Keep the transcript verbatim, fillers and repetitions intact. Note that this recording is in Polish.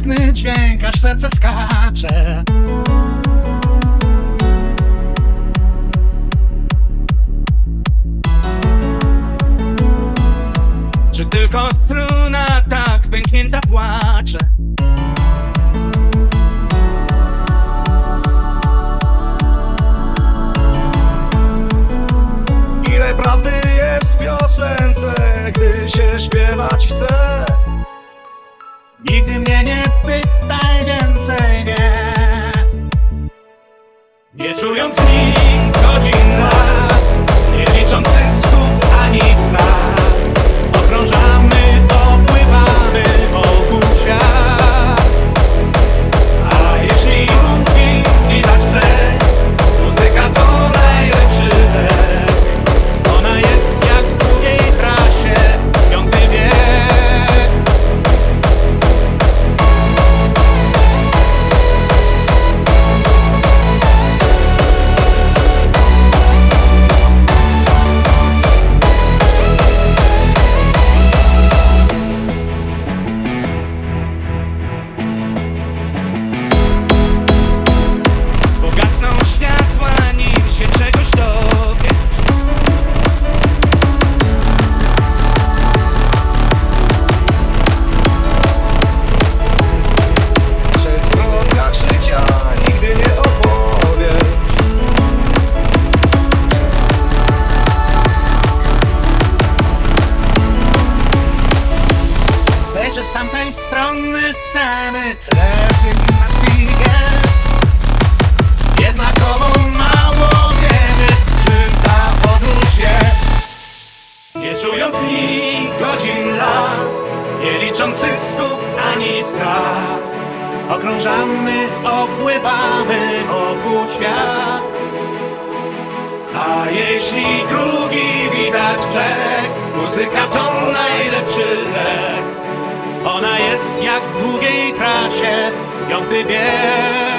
tęskny dźwięk, aż serce skacze. Czy tylko struna tak pęknięta płacze? Ile prawdy jest w piosence, gdy się śpiewać chce? Nigdy mnie nie pytaj więcej, nie. Nie czując nim godzin lat, nie licząc zysków ani strat, okrążamy, opływamy wokół świat. A jeśli umki widać brzeg, muzyka to najlepszy lek. Ona jest jak w długiej trasie, piąty wiek. Pogasną światła, nim się czegoś dowiesz. Trzech zwrotkach życia nigdy nie opowiesz. Zejrzę z tamtej strony sceny, rezygnacji gest. Jednakowo mało wiemy, czym ta podróż jest. Nie czując nim godzin lat, nie licząc zysków ani strat, okrążamy, opływamy wokół świat. A jeśli drugi widać brzeg, muzyka to najlepszy lek. Ona jest jak w długiej trasie, piąty bieg.